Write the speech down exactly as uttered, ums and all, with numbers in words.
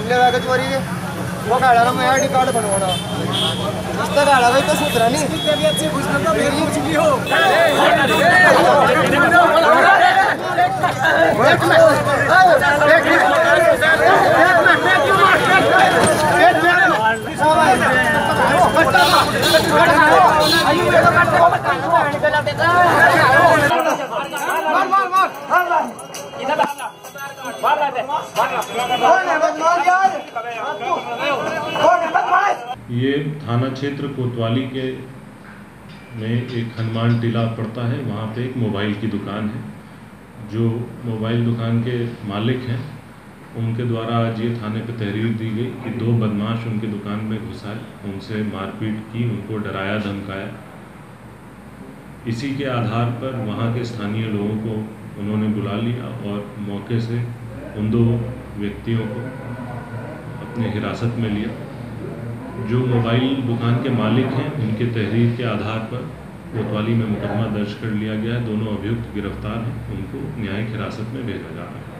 बंगले वाले चोरी के वो गाड़ा ना मैं आईडी कार्ड बनवाना इस तरह गाड़ा भाई तो सुधरा नहीं ये थाना क्षेत्र कोतवाली के में एक हनुमान टीला पड़ता है। वहाँ पे एक मोबाइल की दुकान है। जो मोबाइल दुकान के मालिक हैं उनके द्वारा आज ये थाने पे तहरीर दी गई कि दो बदमाश उनकी दुकान में घुसाए, उनसे मारपीट की, उनको डराया धमकाया। इसी के आधार पर वहाँ के स्थानीय लोगों को उन्होंने बुला लिया और मौके से उन दो व्यक्तियों को अपने हिरासत में लिया। जो मोबाइल दुकान के मालिक हैं उनके तहरीर के आधार पर कोतवाली में मुकदमा दर्ज कर लिया गया है। दोनों अभियुक्त गिरफ्तार हैं, उनको न्यायिक हिरासत में भेजा जा रहा है।